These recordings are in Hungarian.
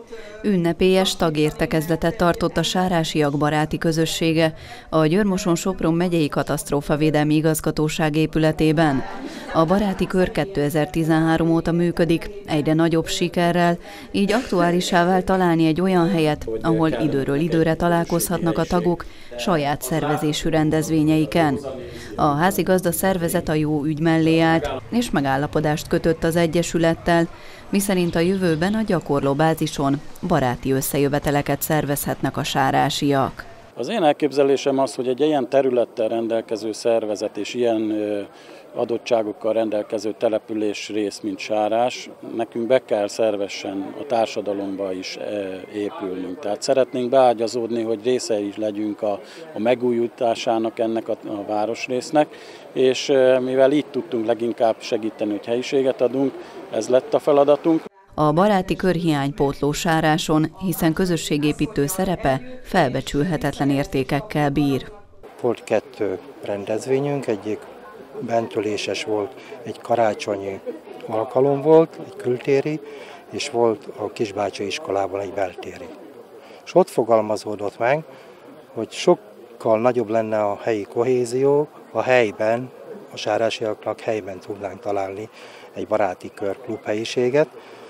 Ünnepélyes tagértekezletet tartott a sárásiak baráti közössége a Győr-Moson-Sopron megyei katasztrófavédelmi igazgatóság épületében. A baráti kör 2013 óta működik, egyre nagyobb sikerrel, így aktuálissá vált találni egy olyan helyet, ahol időről időre találkozhatnak a tagok saját szervezésű rendezvényeiken. A házigazda szervezet a jó ügy mellé állt, és megállapodást kötött az egyesülettel, miszerint a jövőben a gyakorló bázison baráti összejöveteleket szervezhetnek a sárásiak. Az én elképzelésem az, hogy egy ilyen területtel rendelkező szervezet és ilyen adottságokkal rendelkező település rész, mint Sárás, nekünk be kell szervesen a társadalomba is épülnünk. Tehát szeretnénk beágyazódni, hogy részei legyünk a megújításának ennek a városrésznek, és mivel így tudtunk leginkább segíteni, hogy helyiséget adunk, ez lett a feladatunk. A baráti kör hiánypótló Sáráson, hiszen közösségépítő szerepe felbecsülhetetlen értékekkel bír. Volt 2 rendezvényünk, egyik bentüléses volt, egy karácsonyi alkalom volt, egy kültéri, és volt a Kisbácsi iskolában egy beltéri. És ott fogalmazódott meg, hogy sokkal nagyobb lenne a helyi kohézió, a helyben, a sárásiaknak helyben tudnánk találni egy baráti kör klubhelyiséget.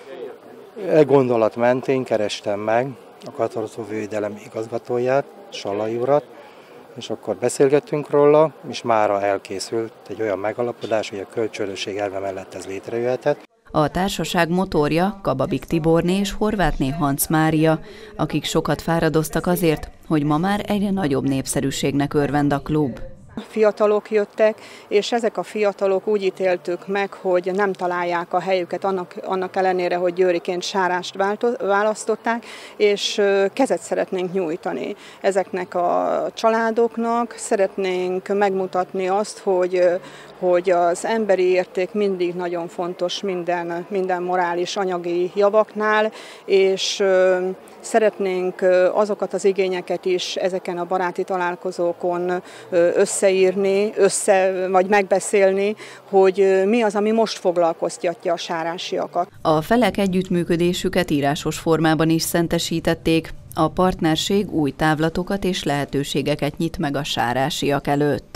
Gondolat mentén kerestem meg a katasztrófavédelem igazgatóját, Sallai urat, és akkor beszélgettünk róla, és mára elkészült egy olyan megalapodás, hogy a kölcsönösség elve mellett ez létrejöhetett. A társaság motorja Kababik Tiborné és Horvátné Hans Mária, akik sokat fáradoztak azért, hogy ma már egyre nagyobb népszerűségnek örvend a klub. Fiatalok jöttek, és ezek a fiatalok úgy ítéltük meg, hogy nem találják a helyüket annak ellenére, hogy győriként Sárást választották, és kezet szeretnénk nyújtani ezeknek a családoknak. Szeretnénk megmutatni azt, hogy az emberi érték mindig nagyon fontos minden morális anyagi javaknál, és szeretnénk azokat az igényeket is ezeken a baráti találkozókon összeírni, vagy megbeszélni, hogy mi az, ami most foglalkoztatja a sárásiakat. A felek együttműködésüket írásos formában is szentesítették. A partnerség új távlatokat és lehetőségeket nyit meg a sárásiak előtt.